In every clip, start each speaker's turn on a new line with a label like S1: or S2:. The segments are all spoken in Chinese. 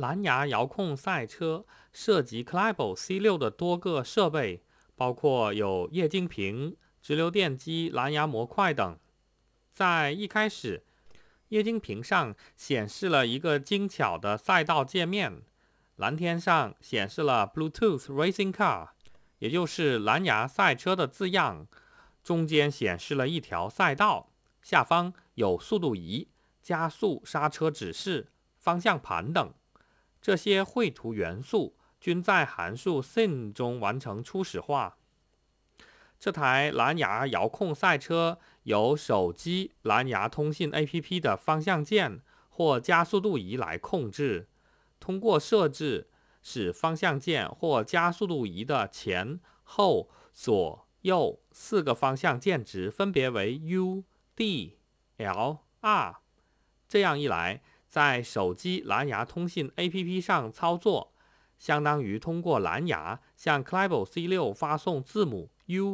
S1: 蓝牙遥控赛车涉及 Klebo C6 的多个设备，包括有液晶屏、直流电机、蓝牙模块等。在一开始，液晶屏上显示了一个精巧的赛道界面，蓝天上显示了 Bluetooth Racing Car， 也就是蓝牙赛车的字样，中间显示了一条赛道，下方有速度仪、加速、刹车指示、方向盘等。这些绘图元素均在函数 sin 中完成初始化。这台蓝牙遥控赛车由手机蓝牙通信 APP 的方向键或加速度仪来控制，通过设置使方向键或加速度仪的前、后、左、右4个方向键值分别为 U、D、L、R。这样一来，在手机蓝牙通信 APP 上操作，相当于通过蓝牙向 Klebo C6 发送字母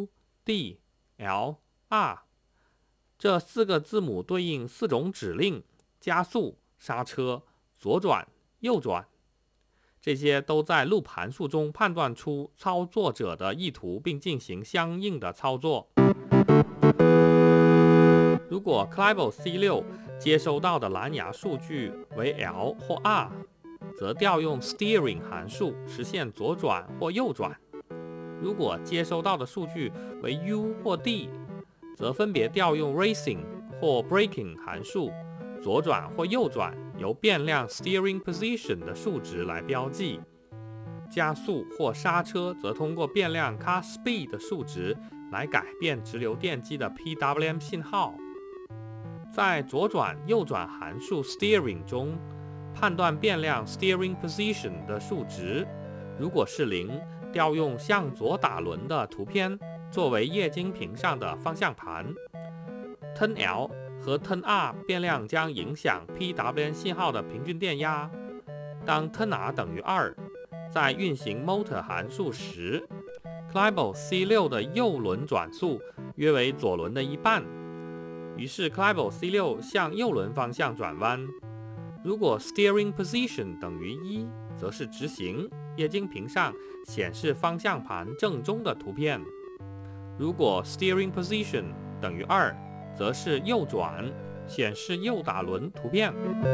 S1: U、D、L、R。这4个字母对应4种指令：加速、刹车、左转、右转。这些都在loop函数中判断出操作者的意图，并进行相应的操作。如果 Klebo C6 接收到的蓝牙数据为 L 或 R， 则调用 steering 函数实现左转或右转；如果接收到的数据为 U 或 D， 则分别调用 racing 或 braking 函数左转或右转，由变量 steering position 的数值来标记。加速或刹车则通过变量 car speed 的数值来改变直流电机的 PWM 信号。在左转、右转函数 steering 中，判断变量 steering position 的数值，如果是0，调用向左打轮的图片作为液晶屏上的方向盘。turn L 和 turn R 变量将影响 PWM 信号的平均电压。当 turn R 等于2，在运行 motor 函数时， Klebo C6 的右轮转速约为左轮的1半，于是 Klebo C6 向右轮方向转弯。如果 steering position 等于1，则是直行，液晶屏上显示方向盘正中的图片；如果 steering position 等于2，则是右转，显示右打轮图片。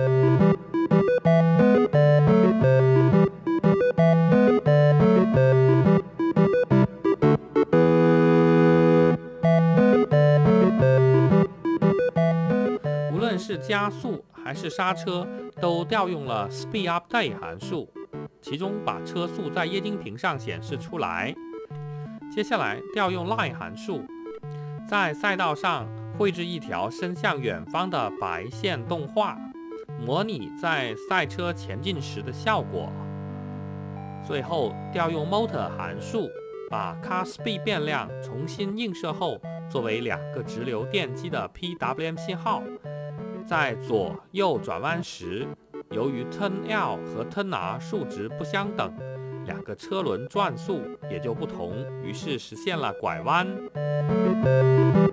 S1: 无论是加速还是刹车，都调用了 speed update 函数，其中把车速在液晶屏上显示出来。接下来调用 line 函数，在赛道上绘制一条伸向远方的白线动画，模拟在赛车前进时的效果。最后调用 motor 函数，把 car speed 变量重新映射后，作为2个直流电机的 PWM 信号。在左右转弯时，由于 turn L 和 turn R 数值不相等，2个车轮转速也就不同，于是实现了拐弯。